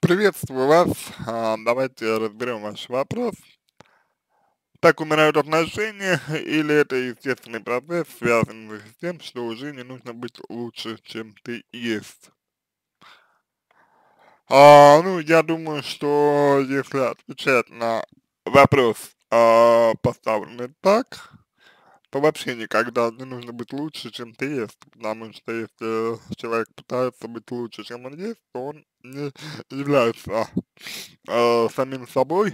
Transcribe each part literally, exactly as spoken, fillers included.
Приветствую вас. А, давайте разберем ваш вопрос. Так умирают отношения или это естественный процесс, связанный с тем, что уже не нужно быть лучше, чем ты есть? А, ну, я думаю, что если отвечать на вопрос, а, поставленный так, то вообще никогда не нужно быть лучше, чем ты есть, потому что если человек пытается быть лучше, чем он есть, то он не является а, самим собой.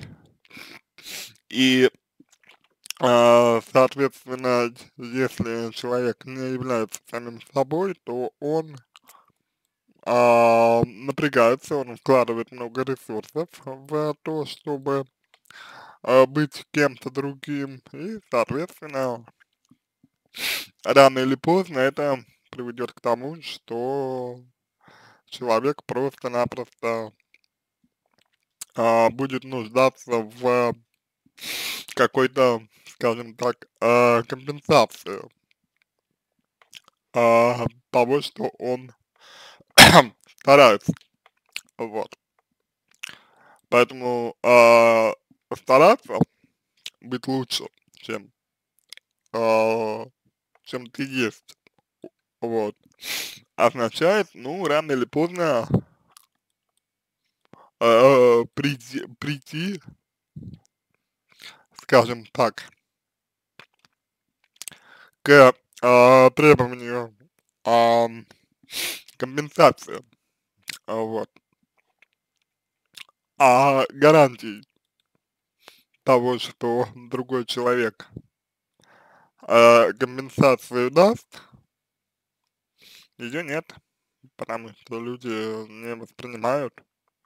И А, соответственно, если человек не является самим собой, то он а, напрягается, он вкладывает много ресурсов в то, чтобы а, быть кем-то другим, и, соответственно, рано или поздно это приведет к тому, что человек просто-напросто а, будет нуждаться в какой-то, скажем так, а, компенсации а, того, что он старается, вот. Поэтому, а, стараться быть лучше, чем, а, чем ты есть, вот, означает, ну, рано или поздно, а, прийти прийти, скажем так, к, а, требованию, ам, компенсации, а, вот, а гарантий того, что другой человек, а, компенсацию даст, ее нет. Потому что люди не воспринимают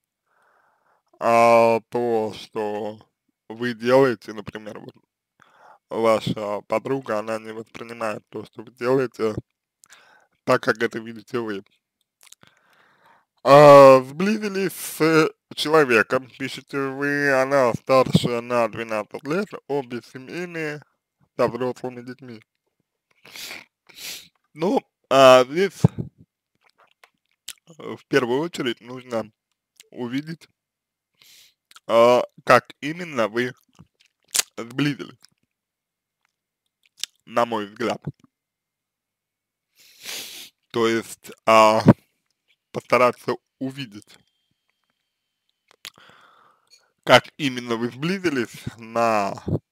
а, то, что вы делаете, например, вот ваша подруга, она не воспринимает то, что вы делаете, так, как это видите вы. А, сблизились с человеком, пишете вы, она старше на двенадцать лет, обе семейные, со взрослыми детьми. Ну, а здесь э, в первую очередь нужно увидеть, а, как именно вы сблизились, на мой взгляд. То есть, а, постараться увидеть, как именно вы сблизились, на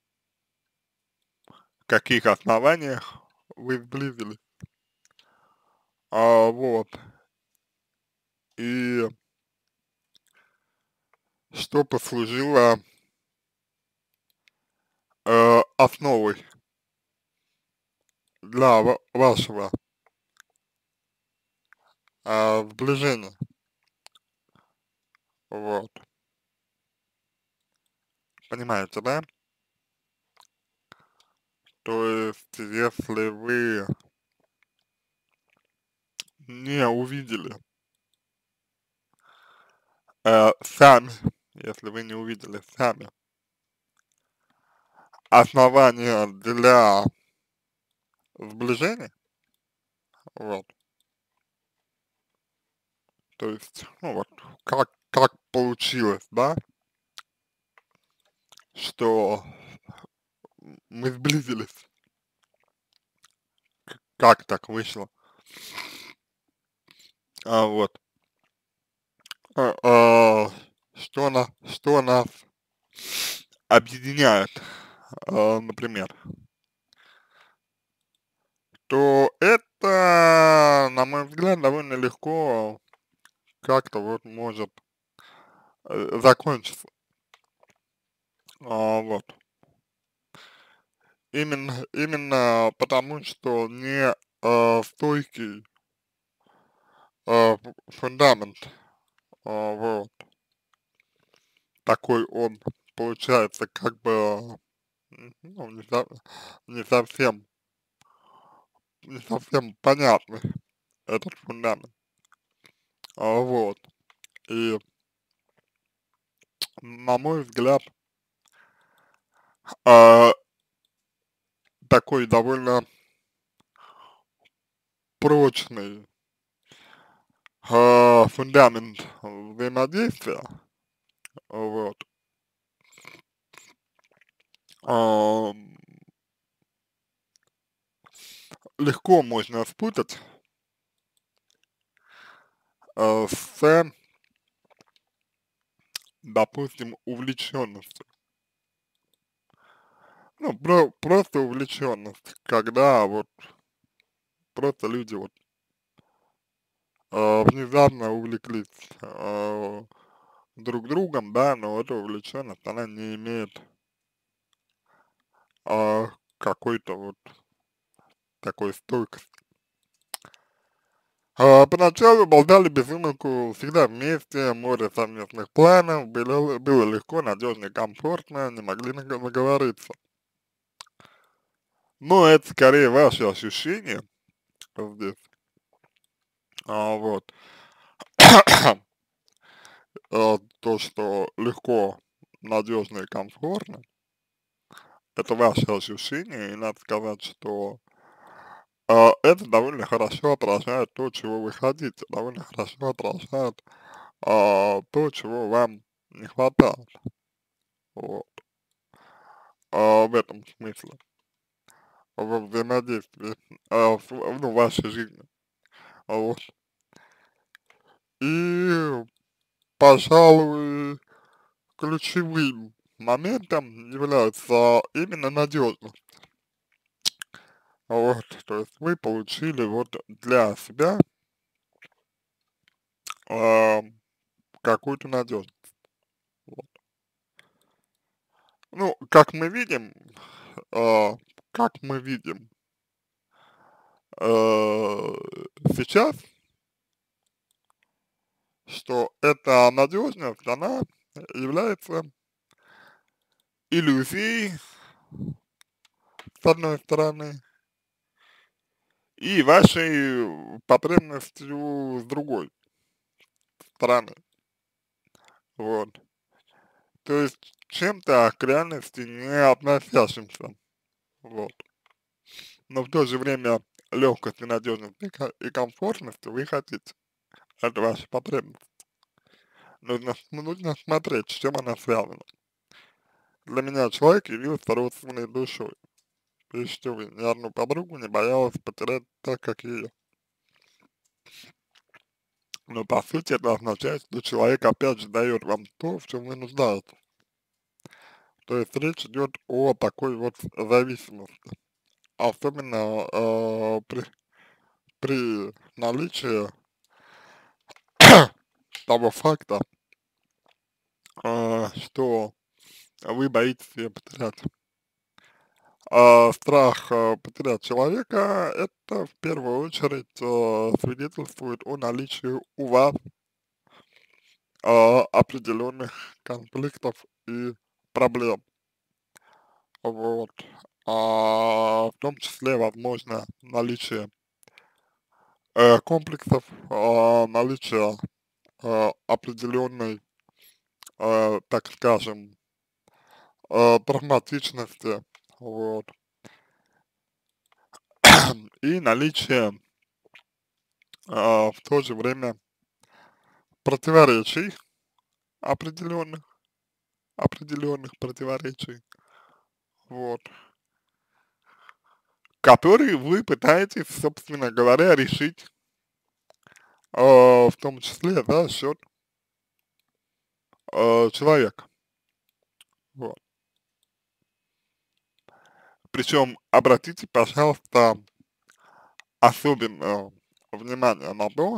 каких основаниях вы сблизились. А, вот. И что послужило э, основой для ва- вашего э, сближения. Вот. Понимаете, да? То есть, если вы не увидели э, сами, если вы не увидели сами основания для сближения, вот, то есть, ну вот, как, как получилось, да, что мы сблизились, как так вышло, а, вот, а, а, что, на, что нас объединяет, а, например, то это, на мой взгляд, довольно легко как-то вот может э, закончиться, а, вот. Именно, именно потому, что не э, стойкий э, фу- фундамент, а, вот, такой он получается как бы, м, ну, не, со- не совсем, не совсем понятный этот фундамент, а, вот, и на мой взгляд, а, такой довольно прочный э, фундамент взаимодействия, вот, ам, легко можно спутать э, с, допустим, увлеченностью. Ну, про просто увлеченность, когда вот просто люди вот э, внезапно увлеклись э, друг другом, да, но эта увлеченность, она не имеет э, какой-то вот такой стойкости. А, поначалу болтали без умолку, всегда вместе, море совместных планов, было, было легко, надежно и комфортно, не могли наг- наговориться. Но это скорее ваши ощущения здесь, а, вот. А, то, что легко, надежно и комфортно, это ваши ощущения, и надо сказать, что а, это довольно хорошо отражает то, чего вы хотите, довольно хорошо отражает а, то, чего вам не хватает, вот, а, в этом смысле, во взаимодействии, а, в, ну, в вашей жизни, вот. И, пожалуй, ключевым моментом является именно надежность. Вот, то есть вы получили вот для себя а, какую-то надежность. Вот. Ну, как мы видим, а, как мы видим, э, сейчас, что эта надежность, она является иллюзией, с одной стороны, и вашей потребностью с другой стороны. Вот. То есть чем-то к реальности не относящимся. Вот. Но в то же время легкость и надежность и, ко- и комфортность вы хотите. Это ваша потребность. Нужно, ну, нужно смотреть, с чем она связана. Для меня человек явился родственной душой. Пишите вы, ни одну подругу не боялась потерять так, как ее. Но по сути это означает, что человек опять же дает вам то, в чем вы нуждаетесь. То есть речь идет о такой вот зависимости. Особенно э, при, при наличии того факта, э, что вы боитесь ее потерять. А страх э, потерять человека, это в первую очередь э, свидетельствует о наличии у вас а, определенных конфликтов и проблем. Вот. А, в том числе, возможно, наличие э, комплексов, а, наличие э, определенной, э, так скажем, э, травматичности, вот, и наличие э, в то же время противоречий определенных, определенных противоречий, вот, которые вы пытаетесь, собственно говоря, решить, э, в том числе за счет э, человека, вот. Причем обратите, пожалуйста, особенно внимание на то,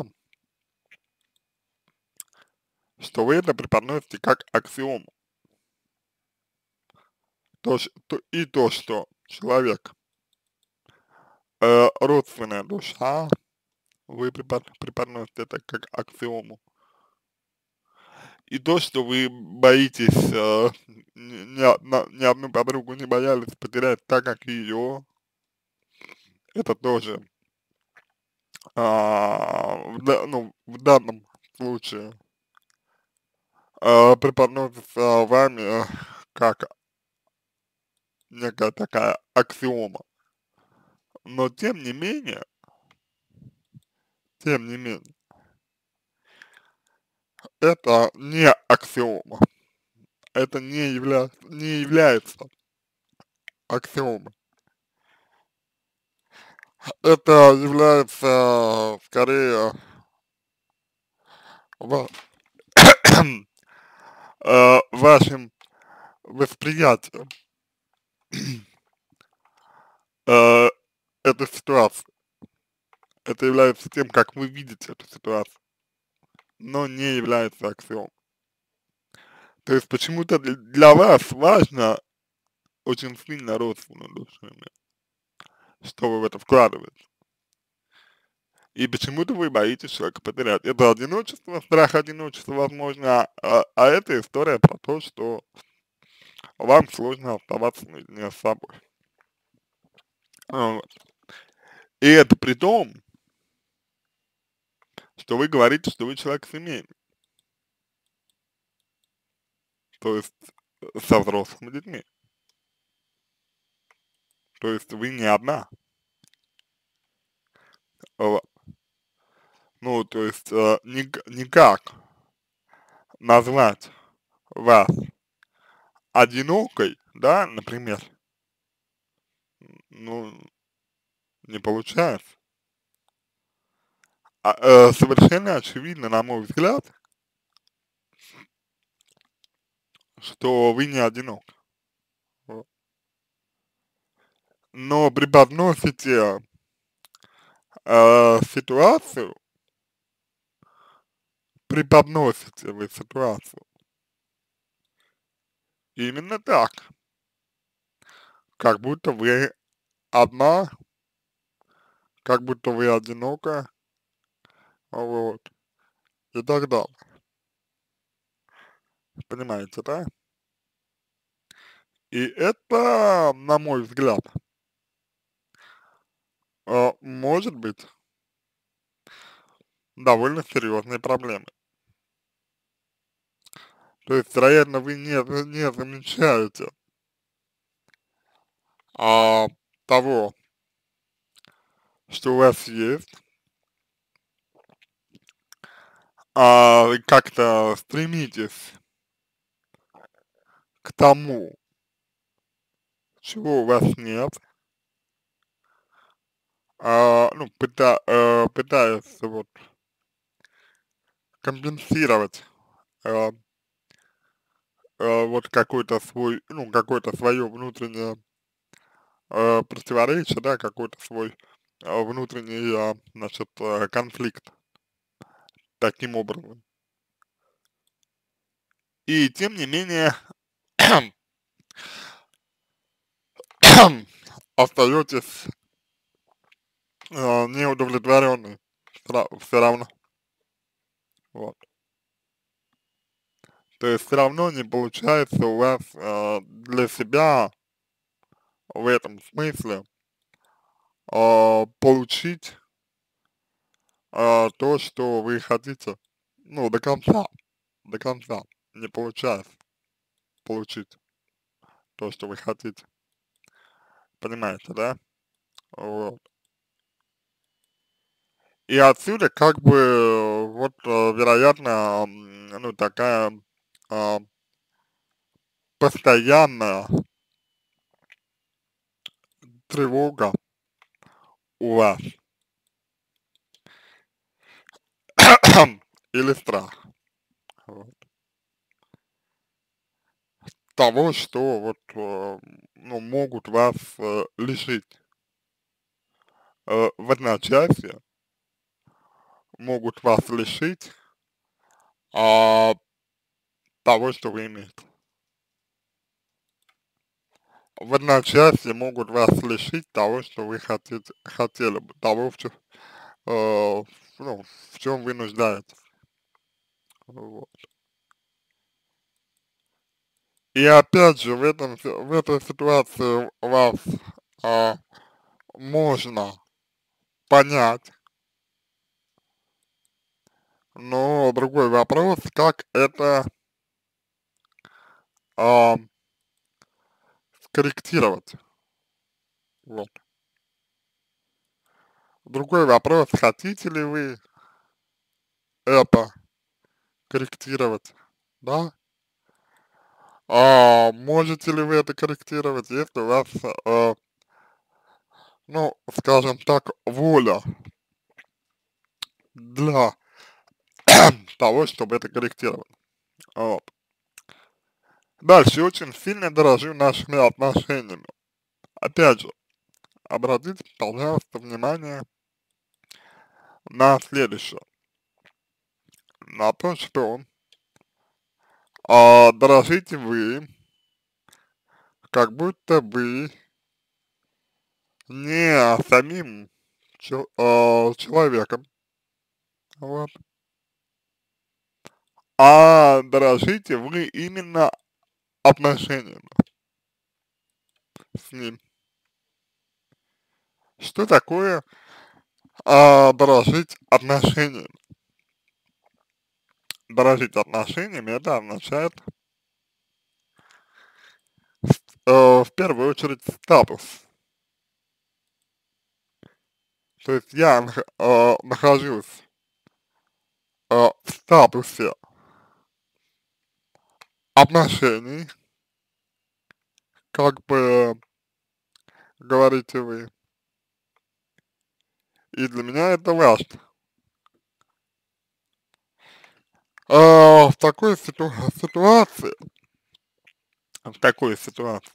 что вы это преподносите как аксиому. То, ш- то- и то, что человек э, родственная душа, вы препод- преподносите это как аксиому. И то, что вы боитесь, э, ни, ни одна- ни одну подругу не боялись потерять так, как ее, это тоже, а, в, да- ну, в данном случае э, преподносится вами э, как некая такая аксиома. Но тем не менее, тем не менее, это не аксиома, это не явля не является аксиомой. Это является скорее ва э, вашим восприятием э, этой ситуации. Это является тем, как вы видите эту ситуацию, но не является аксиомой. То есть почему-то дл для вас важно очень сильно родственную душу иметь, что вы в это вкладываете. И почему-то вы боитесь человека потерять. Это одиночество, страх одиночества, возможно, а, а это история про то, что вам сложно оставаться наедине с собой. А, вот. И это при том, что вы говорите, что вы человек семейный, то есть э, со взрослыми детьми. То есть вы не одна. Вот. Ну, то есть э, ник- никак назвать вас одинокой, да, например, ну, не получается. А, э, совершенно очевидно, на мой взгляд, что вы не одинок. Вот. Но преподносите э, ситуацию, преподносите вы ситуацию именно так, как будто вы одна, как будто вы одинока, вот, и так далее. Понимаете, да? И это, на мой взгляд, э, может быть довольно серьезной проблемой. То есть, вероятно, вы не, не замечаете а, того, что у вас есть, а, вы как-то стремитесь к тому, чего у вас нет, а, ну, пыта, э, пытаясь вот компенсировать э, э, вот какой-то свой, ну, какое-то свое внутреннее э, противоречие, да, какой-то свой э, внутренний, э, значит, э, конфликт таким образом. И тем не менее остаетесь э, неудовлетворенный все равно. Вот. То есть все равно не получается у вас э, для себя в этом смысле э, получить э, то, что вы хотите, ну, до конца, до конца. Не получается получить то, что вы хотите. Понимаете, да? Вот. И отсюда как бы э, вот э, вероятно, м, ну, такая а, постоянная тревога у вас или страх вот, того, что вот, э, ну, могут вас э, лишить э, в одночасье, могут вас лишить а, того, что вы имеете. В одночасье могут вас лишить того, что вы хотите, хотели бы, того, в, чё- э, ну, в чем вы нуждаетесь. Вот. И опять же, в этом, си- в этой ситуации вас а, можно понять, но другой вопрос, как это а, скорректировать. Вот. Другой вопрос, хотите ли вы это корректировать, да? А, можете ли вы это корректировать, если у вас, э, ну, скажем так, воля для того, чтобы это корректировать? Вот. Дальше, очень сильно дорожу нашими отношениями. Опять же, обратите, пожалуйста, внимание на следующее. На то, что а, дорожите вы, как будто бы не самим чел- а, человеком, вот, а дорожите вы именно отношениями с ним. Что такое а, дорожить отношениями? Дорожить отношениями это означает э, в первую очередь статус. То есть я нах- э, нахожусь э, в статусе отношений, как бы говорите вы, и для меня это важно. А, в такой ситу- ситуации, в такой ситуации,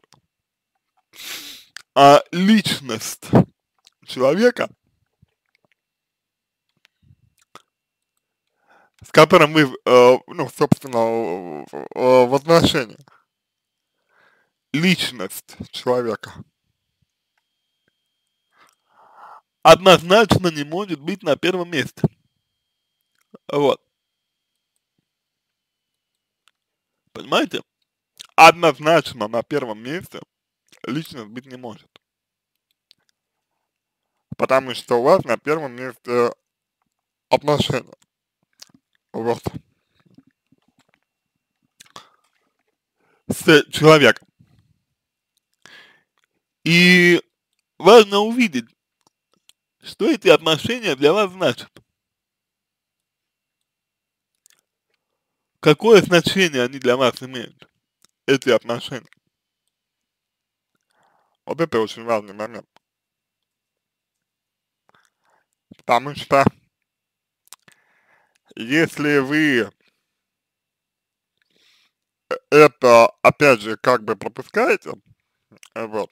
а, личность человека, с которым мы, э, ну, собственно, в, в в отношениях, личность человека однозначно не может быть на первом месте. Вот, понимаете? Однозначно на первом месте личность быть не может. Потому что у вас на первом месте отношения. Вот. С человеком. И важно увидеть, что эти отношения для вас значат. Какое значение они для вас имеют, эти отношения. Вот это очень важный момент. Потому что если вы это, опять же, как бы пропускаете, э, вот,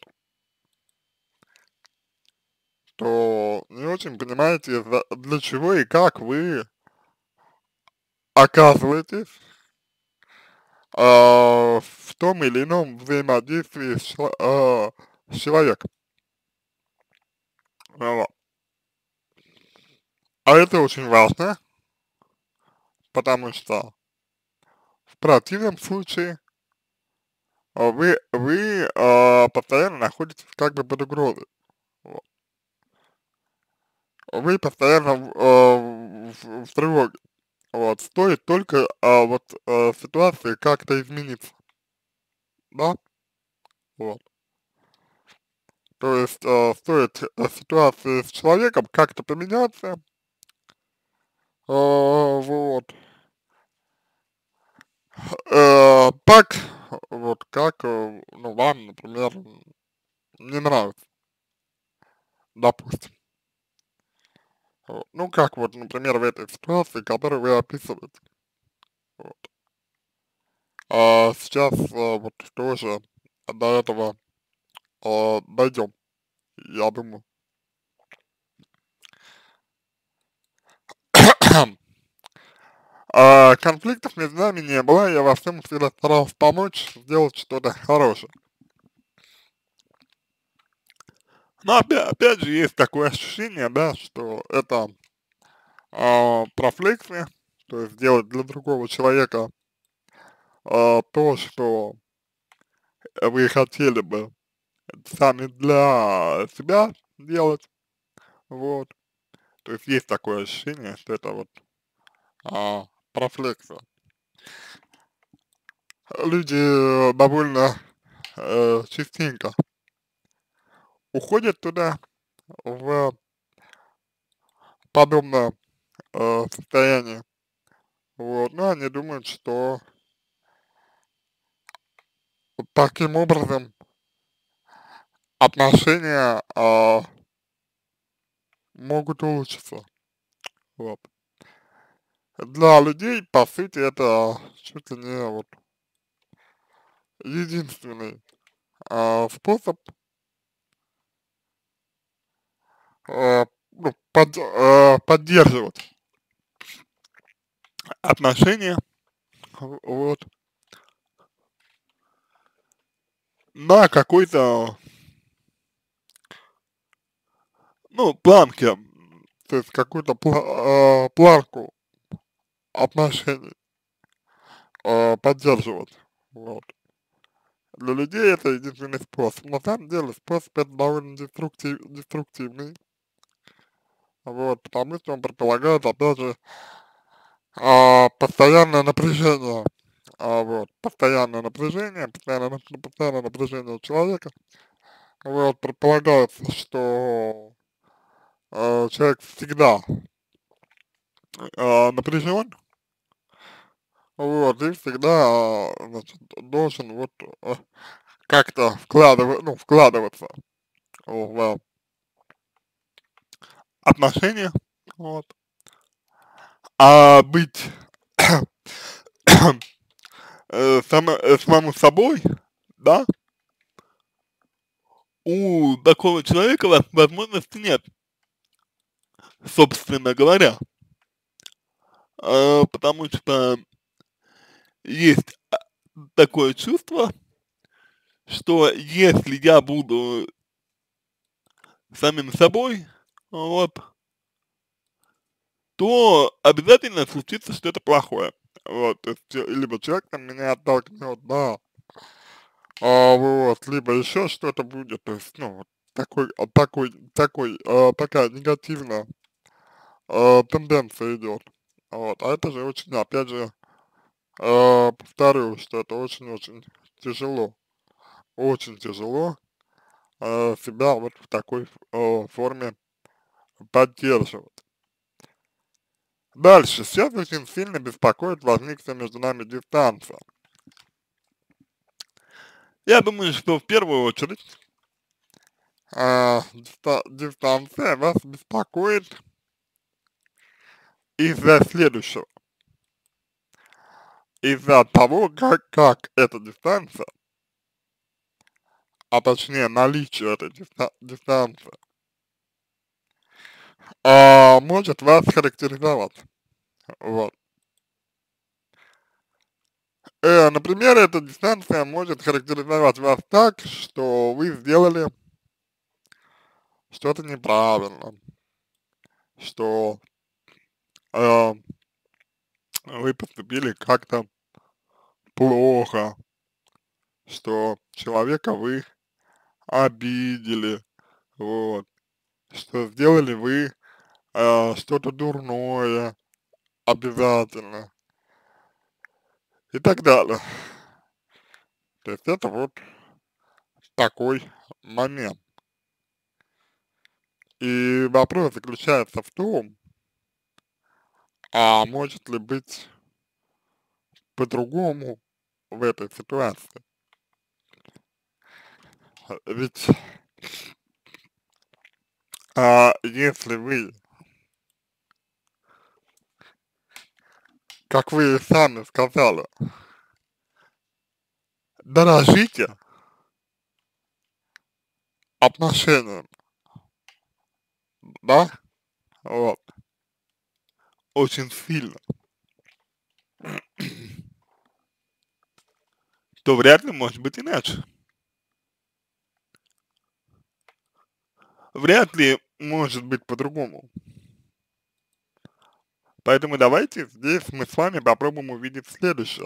то не очень понимаете, за- для чего и как вы оказываетесь а, в том или ином взаимодействии с, чело- а, с человеком. Вот. А это очень важно, потому что в противном случае а, вы, вы а, постоянно находитесь как бы под угрозой. Вот. Вы постоянно в, а, в, в тревоге. Вот. Стоит только а, вот а, ситуации как-то измениться. Да? Вот. То есть а, стоит а, ситуации с человеком как-то поменяться. А, вот. Э, так, вот как, э, ну, вам, например, не нравится, допустим. Вот. Ну, как вот, например, в этой ситуации, которую вы описываете. Вот. А сейчас а, вот тоже до этого а, дойдем, я думаю. А, конфликтов между нами не было, я во всем всегда старался помочь, сделать что-то хорошее. Но опять, опять же есть такое ощущение, да, что это а, профлексия, то есть сделать для другого человека а, то, что вы хотели бы сами для себя делать, вот. То есть есть такое ощущение, что это вот а, профлексия. Люди э, довольно э, частенько уходят туда, в подобное э, состояние, Вот, ну, они думают, что вот таким образом отношения, а, могут улучшиться. Вот. Для людей, по сути, это чуть ли не вот единственный, а, способ, а, ну, под а, поддерживать отношения, в вот, на какой-то, ну, планке, то есть какую-то пла а, планку отношений, а, поддерживать. Вот. Для людей это единственный способ. На самом деле способ этот довольно деструктив деструктивный. Вот, потому что он предполагает, опять же, а, постоянное напряжение. А, вот, постоянное напряжение, постоянное, нап- постоянное напряжение у человека. Вот, предполагается, что э, человек всегда э, напряжен, вот, и всегда, э, значит, должен вот э, как-то вкладывать, ну, вкладываться в отношения, вот, а быть э, само, э, самому собой, да, у такого человека во- возможности нет, собственно говоря. А, потому что есть такое чувство, что если я буду самим собой, вот, то обязательно случится что-то плохое. Вот, то есть, че- либо человек там меня оттолкнет, да, а, вот, либо еще что-то будет, то есть, ну, вот такой, а, такой, такой, а, такая негативная а, тенденция идет. Вот, а это же очень, опять же, а, повторю, что это очень-очень тяжело, очень тяжело а, себя вот в такой а, форме поддерживать. Дальше, сейчас очень сильно беспокоит возникшая между нами дистанция. Я думаю, что в первую очередь а, диста- дистанция вас беспокоит из-за следующего. Из-за того, как, как эта дистанция, а точнее наличие этой диста- дистанции, а, может вас характеризовать. Вот. Э, например, эта дистанция может характеризовать вас так, что вы сделали что-то неправильно, что э, вы поступили как-то плохо, что человека вы обидели, вот, что сделали вы э, что-то дурное обязательно и так далее. То есть это вот такой момент. И вопрос заключается в том, а может ли быть по-другому в этой ситуации? А, Ведь а, если вы, как вы и сами сказали, дорожите отношениями, да, вот, очень сильно, то вряд ли может быть иначе. Вряд ли может быть по-другому. Поэтому давайте здесь мы с вами попробуем увидеть следующее.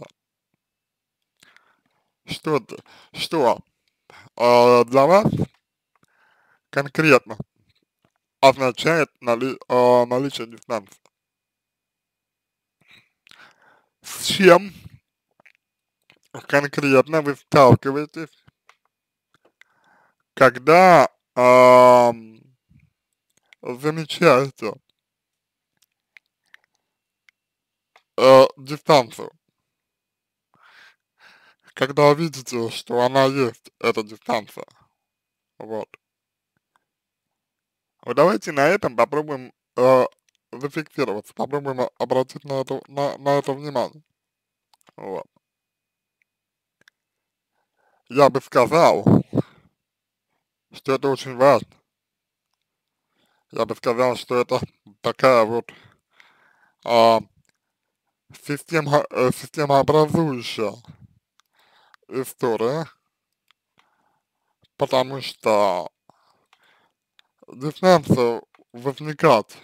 Что, д- что а, для вас конкретно означает нали, а, наличие дистанции? С чем конкретно вы сталкиваетесь, когда ам, замечаете э, дистанцию. Когда видите, что она есть, эта дистанция, вот. Вот давайте на этом попробуем э, зафиксироваться, попробуем о- обратить на это, на, на это внимание. Вот. Я бы сказал, что это очень важно. Я бы сказал, что это такая вот а, система, э, системообразующая история, потому что дистанция возникать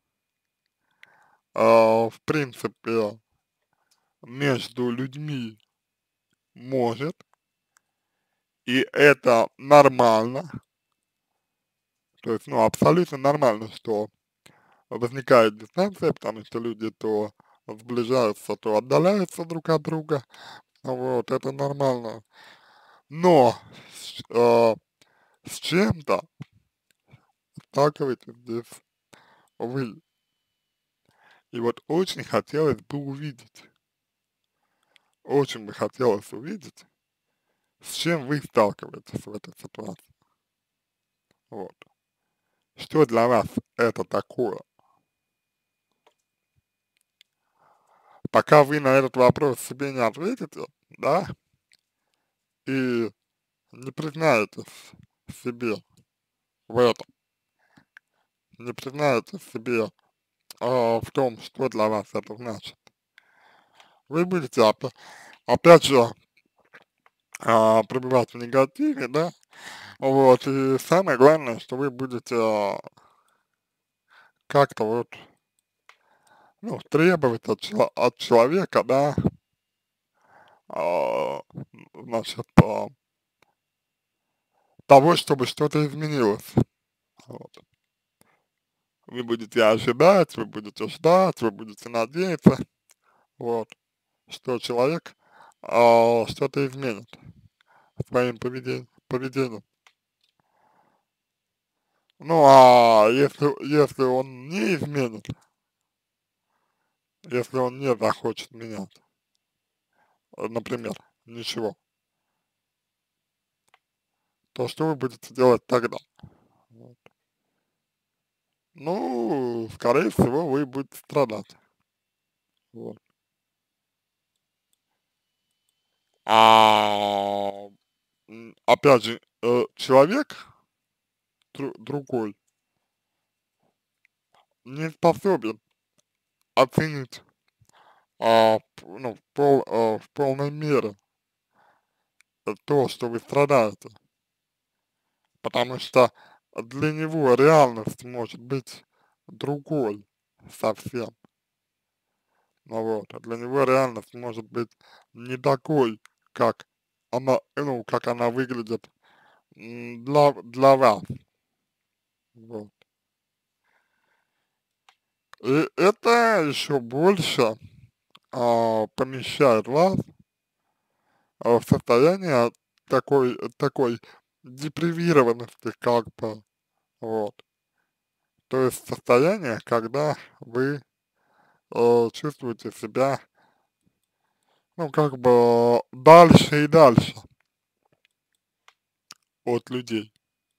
а, в принципе между людьми может, и это нормально, то есть, ну, абсолютно нормально, что возникает дистанция, потому что люди то сближаются, то отдаляются друг от друга, вот, это нормально. Но с, э, с чем-то сталкиваетесь здесь вы. И вот очень хотелось бы увидеть, очень бы хотелось увидеть, с чем вы сталкиваетесь в этой ситуации. Вот. Что для вас это такое? Пока вы на этот вопрос себе не ответите, да, и не признаетесь себе в этом, не признаетесь себе а, в том, что для вас это значит, вы будете опя- опять же а, пребывать в негативе, да, вот, и самое главное, что вы будете а, как-то вот, ну, требовать от, чело- от человека, да, а, значит, а, того, чтобы что-то изменилось. Вот. Вы будете ожидать, вы будете ждать, вы будете надеяться, вот, что человек а, что-то изменит своим поведением, поведением. Ну, а если, если он не изменит, если он не захочет менять, э, например, ничего, то что вы будете делать тогда? Вот. Ну, скорее всего, вы будете страдать. Вот. А, м, опять же, э, человек дру- другой не способен оценить а, п- ну, в, пол, а, в полной мере э, то, что вы страдаете, потому что для него реальность может быть другой совсем, ну вот, а для него реальность может быть не такой, как она, ну, как она выглядит м, для, для вас, вот. И это еще больше а, помещает вас а, в состояние такой, такой депривированности, как бы, вот. То есть состояние, когда вы э, чувствуете себя, ну, как бы дальше и дальше от людей.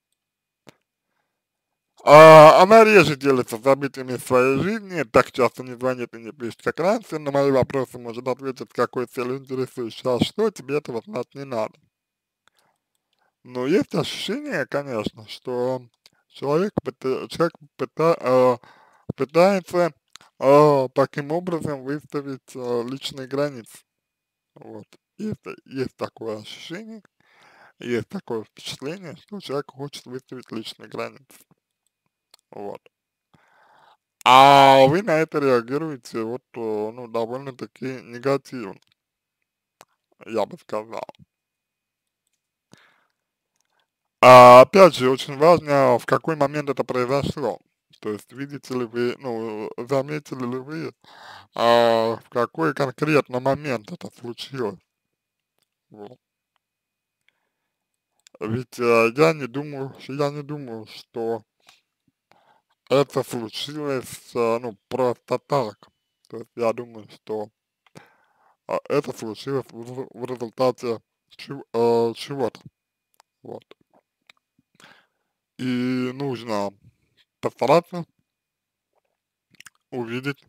А, она реже делится событиями своей жизни, так часто не звонит и не пишет, как раньше, на мои вопросы может ответить, с какой целью интересуешься, а что тебе этого знать не надо. Но есть ощущение, конечно, что человек, пыта- человек пыта- э, пытается э, таким образом выставить э, личные границы. Вот. Есть, есть такое ощущение, есть такое впечатление, что человек хочет выставить личные границы. Вот. А вы на это реагируете вот, э, ну, довольно-таки негативно, я бы сказал. А опять же, очень важно, в какой момент это произошло. То есть, видите ли вы, ну, заметили ли вы, а, в какой конкретно момент это случилось. Вот. Ведь э, я не думаю, я не думаю, что это случилось, э, ну, просто так. То есть я думаю, что а, это случилось в, в результате чего, э, чего-то, вот. И нужно постараться увидеть,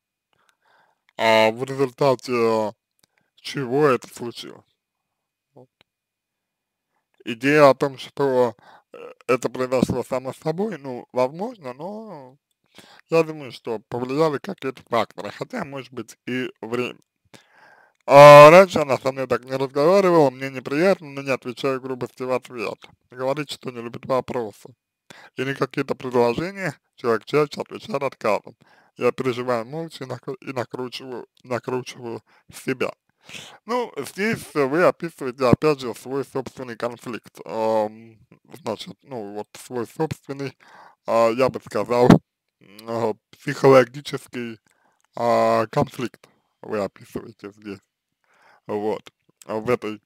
а в результате чего это случилось. Вот. Идея о том, что э, это произошло само собой, ну, возможно, но я думаю, что повлияли какие-то факторы, хотя, может быть, и время. А раньше она со мной так не разговаривала, мне неприятно, но не отвечаю грубости в ответ. Говорит, что не любит вопросы. И на какие-то предложения человек чаще отвечает отказом. Я переживаю молча и, накру- и накручиваю, накручиваю себя. Ну, здесь вы описываете, опять же, свой собственный конфликт. Ам, значит, ну, вот свой собственный, а, я бы сказал, м, а, психологический а, конфликт вы описываете здесь, вот, а, в этой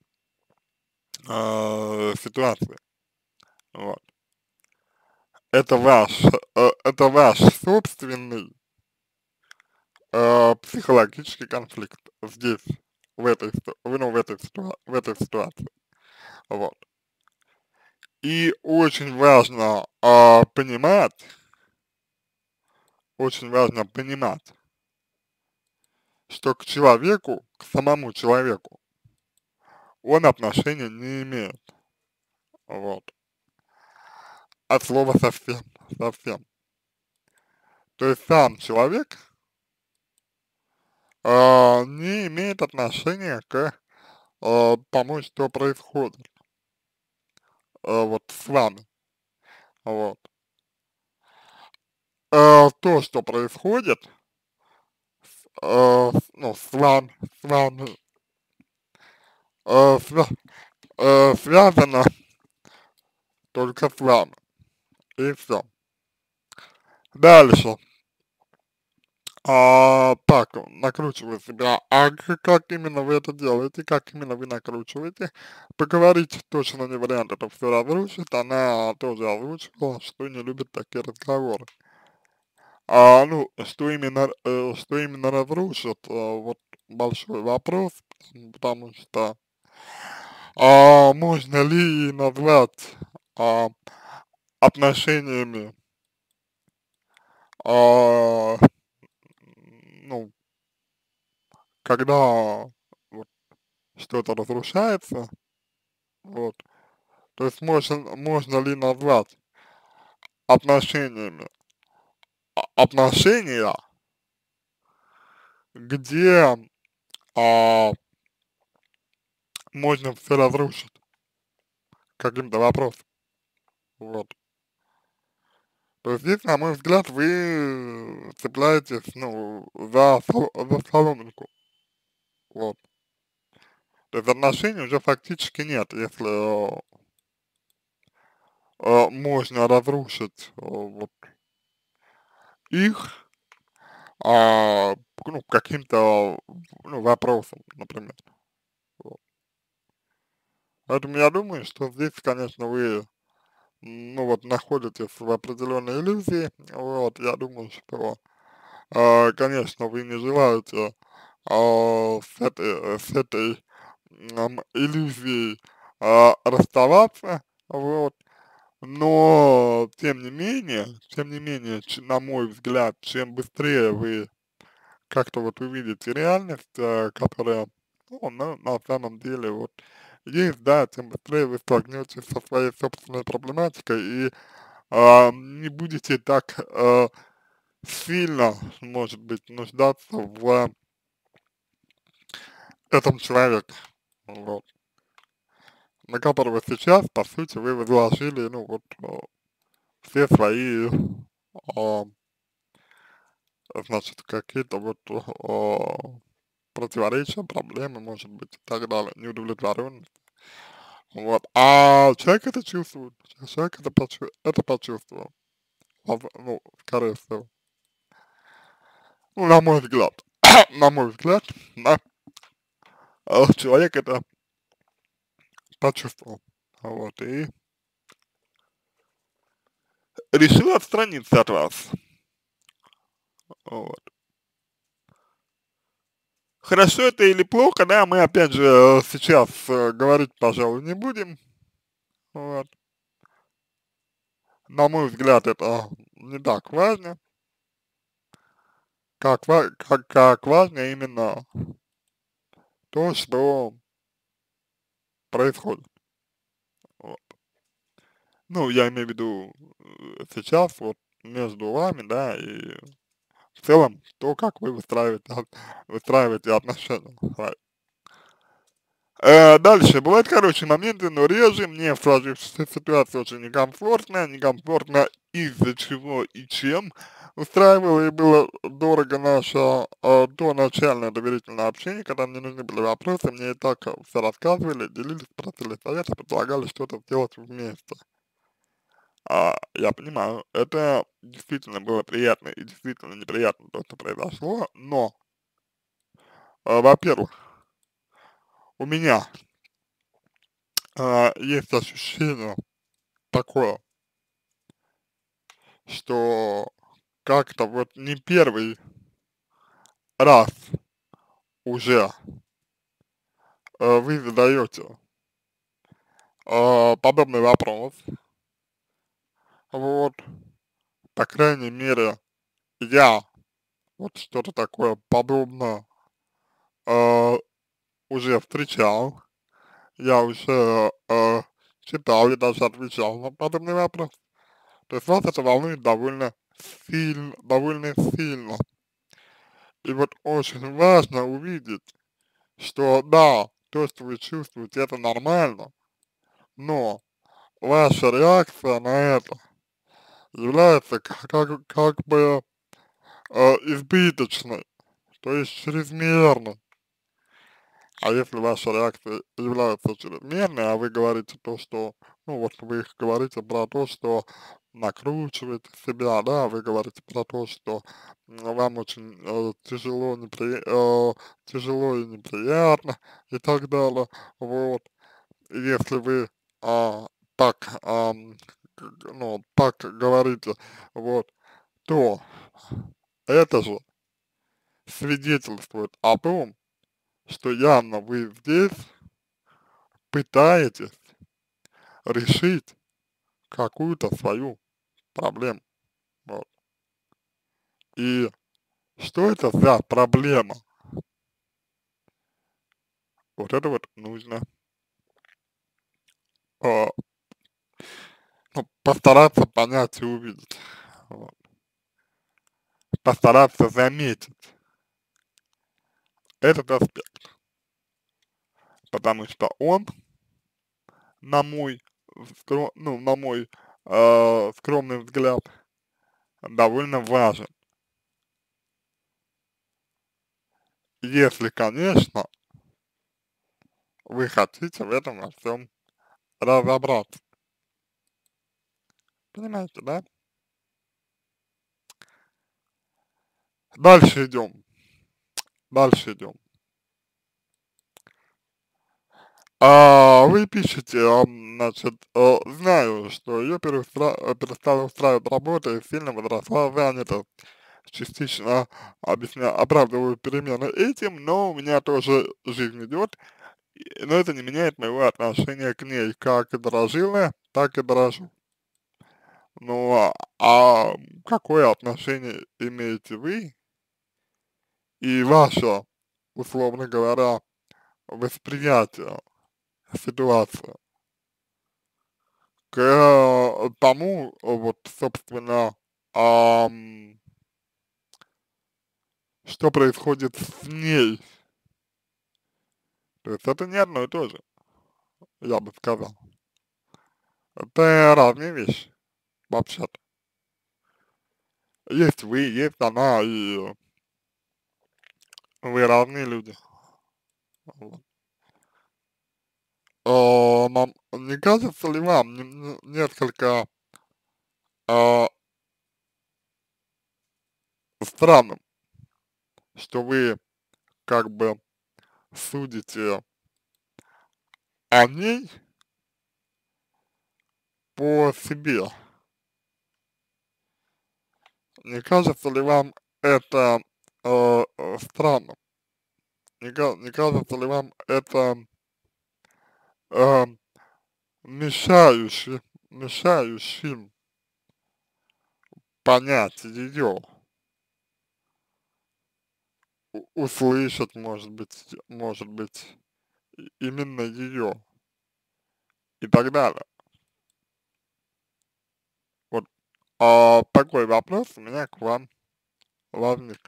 а, ситуации, вот. Это ваш, э, это ваш собственный э, психологический конфликт здесь, в этой, ситу- ну, в этой, ситуа- в этой ситуации, вот. И очень важно а, понимать, очень важно понимать, что к человеку, к самому человеку, он отношения не имеет, вот, от слова совсем, совсем. То есть сам человек а, не имеет отношения к а, тому, что происходит а, вот с вами, вот. А, то, что происходит, а, ну, с вами, с вами, а, свя- а, связано только с вами, и все. Дальше. А, так, накручиваю себя. А к- как именно вы это делаете? Как именно вы накручиваете? Поговорить точно не вариант, это все разрушит. Она тоже озвучивала, что не любит такие разговоры. А, ну, что именно, э, что именно разрушит, э, вот большой вопрос, м, потому что, а, можно ли назвать, а, отношениями, а, ну, когда вот что-то разрушается, вот, то есть можно, можно ли назвать отношениями а- отношения, где а, можно все разрушить каким-то вопросом, вот. То есть здесь, на мой взгляд, вы цепляетесь, ну, за, сол- за соломинку, вот. То есть отношений уже фактически нет, если э, э, можно разрушить э, вот их, а, ну, каким-то, ну, вопросом, например. Вот. Поэтому я думаю, что здесь, конечно, вы, м, ну, вот, находитесь в определенной иллюзии, вот, я думаю, что, а, конечно, вы не желаете а, с этой, с этой м, иллюзией а, расставаться, вот, но, тем не менее, тем не менее, ч- на мой взгляд, чем быстрее вы как-то вот увидите реальность, э, которая, ну, на, на самом деле вот есть, да, тем быстрее вы столкнетесь со своей собственной проблематикой и а, не будете так а, сильно, может быть, нуждаться в этом человеке, вот, на которого сейчас, по сути, вы возложили, ну, вот, а, все свои, а, значит, какие-то вот а, противоречия, проблемы, может быть, и так далее, неудовлетворенность. Вот. А человек это чувствует. Человек это, почу это почувствовал. Воз- Ну, скорее всего. Ну, на мой взгляд. На мой взгляд, да. а, Человек это почувствовал. Вот. И решил отстраниться от вас. Вот. хорошо это или плохо, да, мы опять же э, сейчас э, говорить, пожалуй, не будем, вот. На мой взгляд, это не так важно, как, ва- как, как важно именно то, что происходит. Вот. Ну, я имею в виду э, сейчас вот между вами, да, и в целом то, как вы выстраиваете, от- выстраиваете отношения. Right. Э, дальше, бывают, короче, моменты, но реже мне в сложившейся ситуации очень некомфортно, некомфортно из-за чего и чем устраивало и было дорого наше э, до начальное доверительное общение, когда мне нужны были вопросы, мне и так все рассказывали, делились, просили совета, предлагали что-то сделать вместе. А, я понимаю, это действительно было приятно и действительно неприятно то, что произошло, но, э, во-первых, у меня а, есть ощущение такое, что как-то вот не первый раз уже э, вы задаете э, подобный вопрос, вот, по крайней мере, я вот что-то такое подобное э, уже встречал, я уже э, читал и даже отвечал на подобный вопрос. То есть вас это волнует довольно сильно, довольно сильно. И вот очень важно увидеть, что да, то, что вы чувствуете, это нормально, но ваша реакция на это является как, как, как бы э, избыточной, то есть чрезмерной. А если ваша реакция является чрезмерной, а вы говорите то, что, ну вот вы говорите про то, что накручиваете себя, да, вы говорите про то, что м, вам очень э, тяжело, непри... э, тяжело и неприятно и так далее, вот. Если вы а, так, ам, к- к- ну, так говорите, вот, то это же свидетельствует о том, что явно вы здесь пытаетесь решить какую-то свою проблему. Вот. И что это за проблема? Вот это вот нужно а, ну, постараться понять и увидеть. Вот. Постараться заметить этот аспект, потому что он, на мой, скро- ну, на мой э, скромный взгляд, довольно важен. Если, конечно, вы хотите в этом во всем разобраться. Понимаете, да? Дальше идем. Дальше идем. А вы пишете, ам, значит, э, знаю, что ее перестала устраивать работа и сильно возросла занятость. Частично объясняю, оправдываю перемены этим, но у меня тоже жизнь идет, и- но это не меняет моего отношения к ней, как и дорожила, так и дорожу. Ну, а, а какое отношение имеете вы и ваше, условно говоря, восприятие ситуации к э, тому, вот, собственно, ам, что происходит с ней? То есть это не одно и то же, я бы сказал. Это разные вещи, вообще-то. Есть вы, есть она, и вы разные люди. Вот. А, нам не кажется ли вам не- не- несколько а, странным, что вы как бы судите о ней по себе? Не кажется ли вам это э, э, странным? не, ка- не кажется ли вам это э, мешающим, мешающим понять ее, услышать, может быть, может быть, и- именно ее и так далее. Вот а, такой вопрос у меня к вам возник.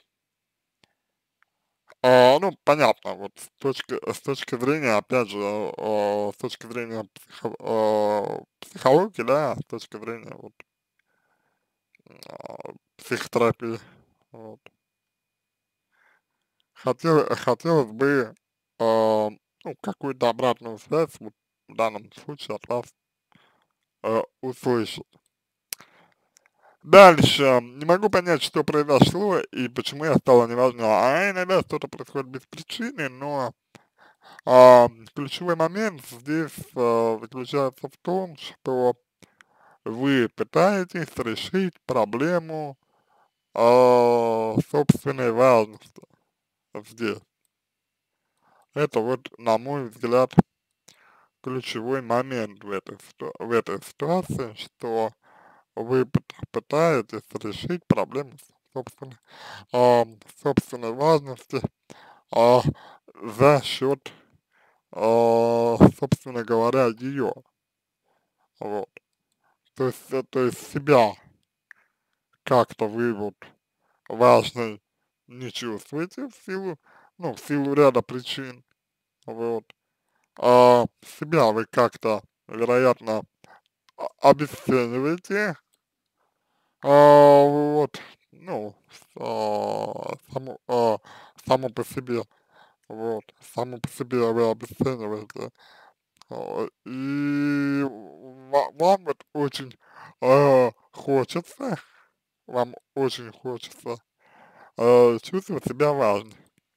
А, ну, понятно, вот с точки, с точки зрения, опять же, а, с точки зрения психо- а, психологии, да, с точки зрения вот, а, психотерапии, вот. Хотел, хотелось бы, а, ну, какую-то обратную связь, вот, в данном случае от вас э, услышать. Дальше. Не могу понять, что произошло и почему я стала неважна. А иногда что-то происходит без причины, но а, ключевой момент здесь а, заключается в том, что вы пытаетесь решить проблему а, собственной важности здесь. Это вот, на мой взгляд, ключевой момент в этой, ситу- в этой ситуации, что вы пыт- пытаетесь решить проблему собственной, а, собственной важности а, за счет, а, собственно говоря, ее. Вот. То есть, э, то есть себя как-то вы вот важной не чувствуете в силу, ну, в силу ряда причин, вот. А себя вы как-то, вероятно, а- обесцениваете, а, вот, ну, с- а, само, а, само по себе, вот, само по себе вы обесцениваете, а, и ва- вам вот очень а, хочется, вам очень хочется э, чувствовать себя важным.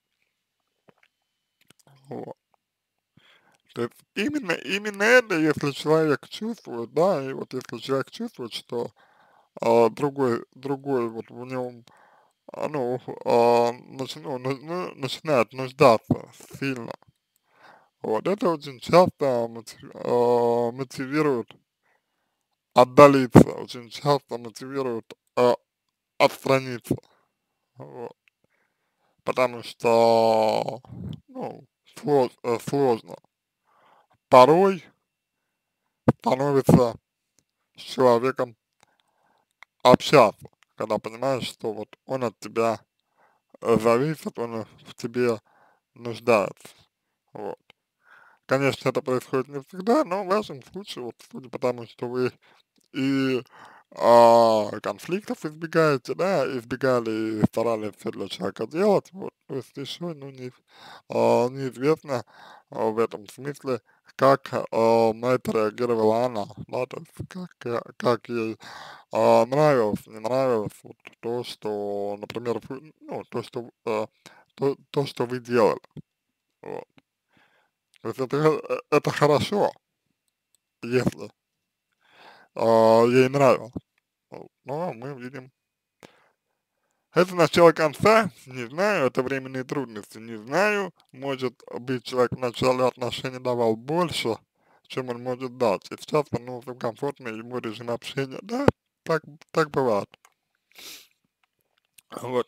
Вот. То есть именно, именно это, если человек чувствует, да, и вот если человек чувствует, что а, другой, другой вот в нем, а, ну, а, начи- ну, ну, ну, начинает нуждаться сильно, вот, это очень часто мотив- а, мотивирует отдалиться, очень часто мотивирует а, отстраниться, вот, потому что, ну, слож- э, сложно. Порой становится с человеком общаться, когда понимаешь, что вот он от тебя э, зависит, он в тебе нуждается. Вот. Конечно, это происходит не всегда, но в вашем случае, вот судя по тому, что вы и а, конфликтов избегаете, да, избегали и старались все для человека делать, вот, то есть еще, ну, не, а, неизвестно а, в этом смысле, как а, на это реагировала она, да, то есть как, э, как ей а, нравилось, не нравилось вот то, что, например, вы, ну, то, что, э, то, то, что вы делали, вот. То есть это, э, это хорошо, если а, ей нравилось. Вот. Но мы видим, это начало конца, не знаю, это временные трудности, не знаю, может быть, человек в начале отношений давал больше, чем он может дать, и сейчас вернулся в комфортный ему режим общения, да, так, так бывает, вот.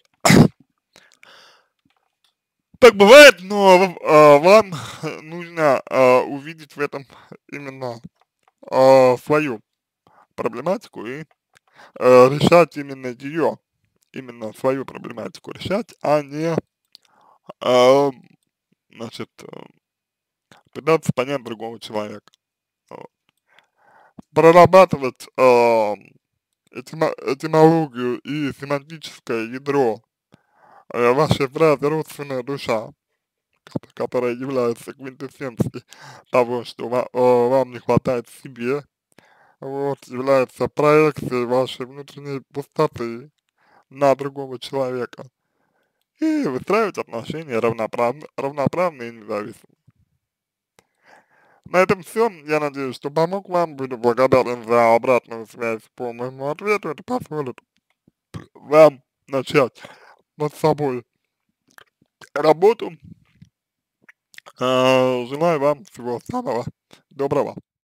Так бывает, но а, вам нужно а, увидеть в этом именно а, свою проблематику и а, решать именно ее, именно свою проблематику решать, а не а, значит, э, пытаться понять другого человека. Вот. Прорабатывать а, этимо- этимологию и семантическое ядро э, вашей фразы «родственная душа», кото- которая является квинтэссенцией того, что ва- э, вам не хватает в себе, вот, является проекцией вашей внутренней пустоты на другого человека. И выстраивать отношения равноправно, равноправно и независимо. На этом все. Я надеюсь, что помог вам. Буду благодарен за обратную связь по моему ответу. Это позволит вам начать над собой работу. Э, желаю вам всего самого доброго.